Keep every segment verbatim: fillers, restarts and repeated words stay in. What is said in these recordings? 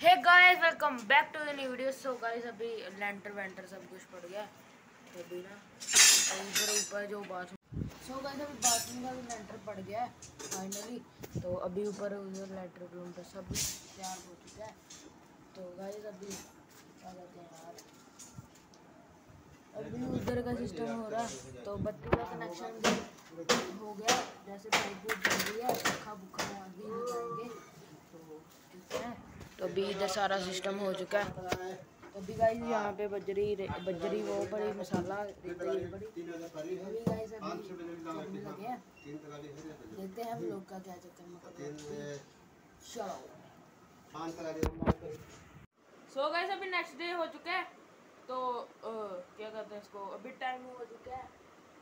Hey guys welcome back to the new video. So guys अभी लेंटर vendor सब कुछ पड़ गया तो अभी ना इधर ऊपर जो बाथरूम सो गाइस अभी बाथरूम का भी लेंटर पड़ गया है फाइनली। तो अभी ऊपर उधर लेंटर रूम पर सब तैयार हो चुका है। तो गाइस अभी क्या कहते हैं यार, अभी उधर का सिस्टम हो रहा है तो बत्ती का कनेक्शन भी हो गया। जैसे पाइप भी बन रही है, पखा बुखा अभी लगाएंगे तो ठीक है। तो अभी इधर सारा सिस्टम हो चुका है। तो अभी गाइस यहाँ पे बजरी बजरी वो पड़ी मसाला पड़ी अभी गाइस अभी लगे हैं, देखते हैं हम लोग का क्या चक्कर में। चलो सो गाइस अभी नेक्स्ट डे हो चुका है। तो आ, क्या कहते हैं इसको, अभी टाइम हो चुका है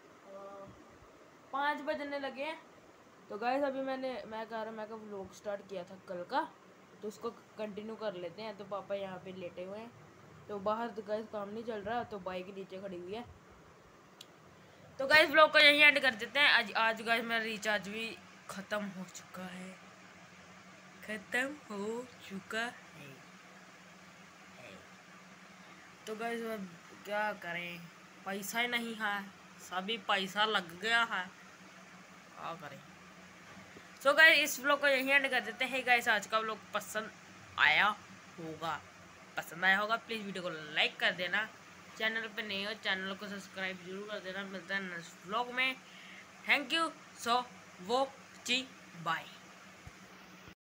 पाँच बजने लगे हैं। तो गाइस अभी मैंने मैं कह रहा मैं का व्लॉग स्टार्ट किया था कल का, तो उसको कंटिन्यू कर लेते हैं। तो पापा यहाँ पे लेटे हुए हैं, तो बाहर तो गाइस काम नहीं चल रहा, तो बाइक नीचे खड़ी हुई है। तो गाइस व्लॉग को यहीं एंड कर देते हैं। आज आज गाइस मेरा रिचार्ज भी ख़त्म हो चुका है ख़त्म हो चुका है तो गाइस अब क्या करें, पैसा ही नहीं है, सभी पैसा लग गया है, क्या करें। सो गाइस इस व्लॉग को यहीं एंड कर देते हैं। गाइस आज का व्लॉग पसंद आया होगा पसंद आया होगा प्लीज़ वीडियो को लाइक कर देना। चैनल पे नए हो चैनल को सब्सक्राइब जरूर कर देना। मिलता है नेक्स्ट व्लॉग में। Thank you so watching, bye.